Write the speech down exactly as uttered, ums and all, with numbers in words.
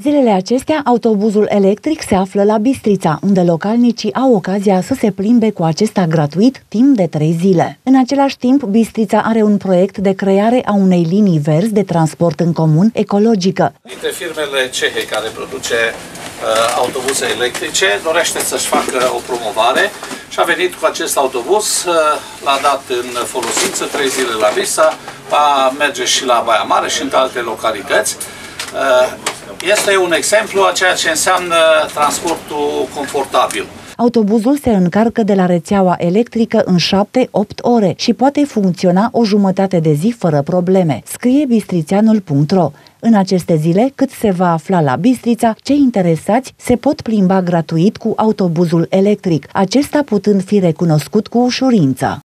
Zilele acestea, autobuzul electric se află la Bistrița, unde localnicii au ocazia să se plimbe cu acesta gratuit timp de trei zile. În același timp, Bistrița are un proiect de creare a unei linii verzi de transport în comun ecologică. Dintre firmele cehe care produce uh, autobuze electrice dorește să-și facă o promovare și a venit cu acest autobuz, uh, l-a dat în folosință trei zile la Bistrița, va merge și la Baia Mare și în alte localități. Uh, Este un exemplu a ceea ce înseamnă transportul confortabil. Autobuzul se încarcă de la rețeaua electrică în șapte opt ore și poate funcționa o jumătate de zi fără probleme, scrie bistrițeanul punct ro. În aceste zile, cât se va afla la Bistrița, cei interesați se pot plimba gratuit cu autobuzul electric, acesta putând fi recunoscut cu ușurință.